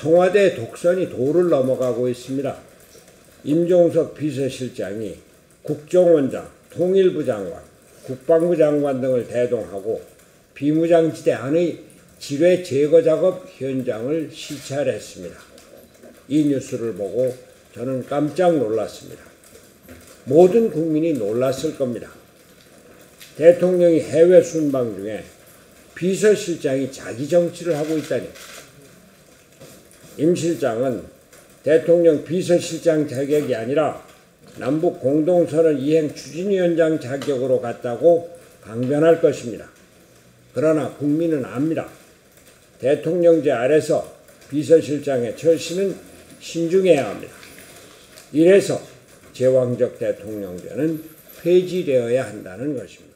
청와대 독선이 도를 넘어가고 있습니다. 임종석 비서실장이 국정원장, 통일부 장관, 국방부 장관 등을 대동하고 비무장지대 안의 지뢰 제거 작업 현장을 시찰했습니다. 이 뉴스를 보고 저는 깜짝 놀랐습니다. 모든 국민이 놀랐을 겁니다. 대통령이 해외 순방 중에 비서실장이 자기 정치를 하고 있다니. 임 실장은 대통령 비서실장 자격이 아니라 남북 공동선언 이행 추진위원장 자격으로 갔다고 강변할 것입니다. 그러나 국민은 압니다. 대통령제 아래서 비서실장의 처신은 신중해야 합니다. 이래서 제왕적 대통령제는 폐지되어야 한다는 것입니다.